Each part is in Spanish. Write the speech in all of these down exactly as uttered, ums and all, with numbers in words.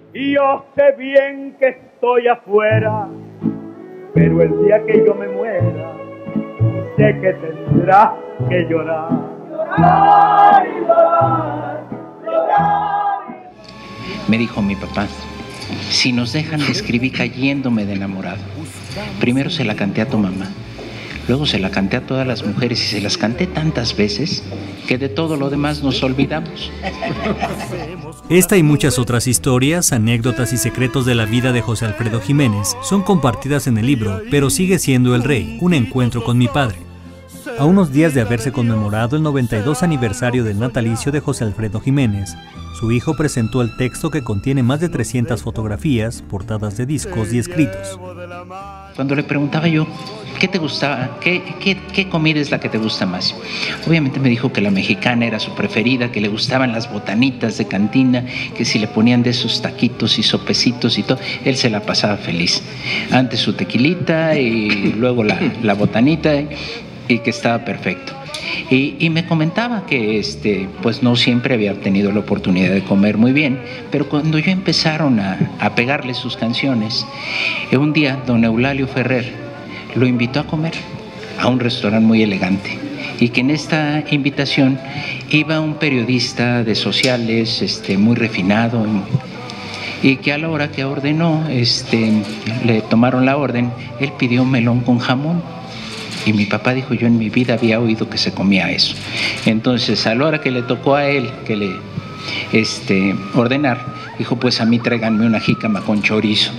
Y yo sé bien que estoy afuera, pero el día que yo me muera, sé que tendrás que llorar. Llorar y llorar, llorar. Me dijo mi papá, si nos dejan, le escribí cayéndome de enamorado. Primero se la canté a tu mamá, luego se la canté a todas las mujeres y se las canté tantas veces que de todo lo demás nos olvidamos. Esta y muchas otras historias, anécdotas y secretos de la vida de José Alfredo Jiménez son compartidas en el libro Pero sigue siendo el rey, un encuentro con mi padre. A unos días de haberse conmemorado el noventa y dos aniversario del natalicio de José Alfredo Jiménez, su hijo presentó el texto que contiene más de trescientas fotografías, portadas de discos y escritos. Cuando le preguntaba yo, ¿qué te gustaba? ¿Qué, qué, qué comida es la que te gusta más? Obviamente me dijo que la mexicana era su preferida, que le gustaban las botanitas de cantina, que si le ponían de esos taquitos y sopecitos y todo, él se la pasaba feliz. Antes su tequilita y luego la, la botanita y que estaba perfecto. Y, y me comentaba que este, pues no siempre había tenido la oportunidad de comer muy bien, pero cuando ya empezaron a, a pegarle sus canciones, un día don Eulalio Ferrer lo invitó a comer a un restaurante muy elegante y que en esta invitación iba un periodista de sociales este, muy refinado y que a la hora que ordenó, este, le tomaron la orden, él pidió melón con jamón. Y mi papá dijo, yo en mi vida había oído que se comía eso. Entonces, a la hora que le tocó a él que le este, ordenar, dijo, pues a mí tráiganme una jícama con chorizo.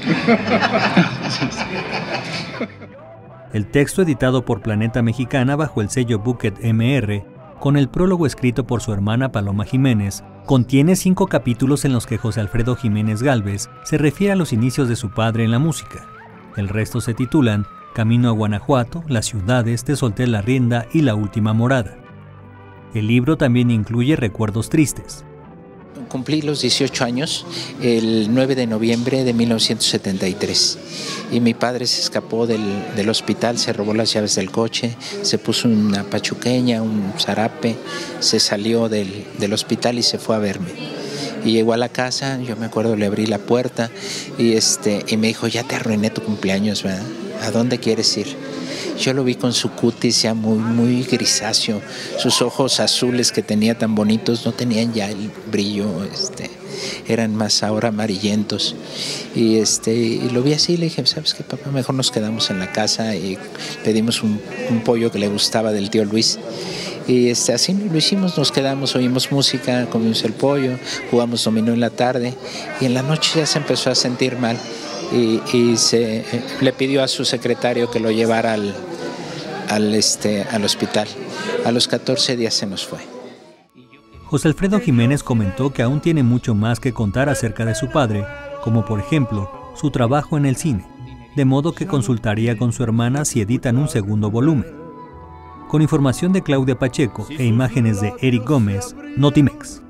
El texto editado por Planeta Mexicana bajo el sello Bucket M R, con el prólogo escrito por su hermana Paloma Jiménez, contiene cinco capítulos en los que José Alfredo Jiménez Gálvez se refiere a los inicios de su padre en la música. El resto se titulan Camino a Guanajuato, Las ciudades, Te solté la rienda y La última morada. El libro también incluye recuerdos tristes. Cumplí los dieciocho años el nueve de noviembre de mil novecientos setenta y tres y mi padre se escapó del, del hospital, se robó las llaves del coche, se puso una pachuqueña, un zarape, se salió del, del hospital y se fue a verme. Y llegó a la casa, yo me acuerdo, le abrí la puerta y, este, y me dijo, ya te arruiné tu cumpleaños, ¿verdad? ¿A dónde quieres ir? Yo lo vi con su cutis ya muy, muy grisáceo, sus ojos azules que tenía tan bonitos no tenían ya el brillo, este, eran más ahora amarillentos. Y, este, y lo vi así y le dije, ¿sabes qué, papá? Mejor nos quedamos en la casa y pedimos un, un pollo que le gustaba del tío Luis. Y este, así lo hicimos, nos quedamos, oímos música, comimos el pollo, jugamos dominó en la tarde y en la noche ya se empezó a sentir mal y, y se, eh, le pidió a su secretario que lo llevara al, al, este, al hospital. A los catorce días se nos fue. José Alfredo Jiménez comentó que aún tiene mucho más que contar acerca de su padre, como por ejemplo su trabajo en el cine, de modo que consultaría con su hermana si editan un segundo volumen. Con información de Claudia Pacheco e imágenes de Eric Gómez, Notimex.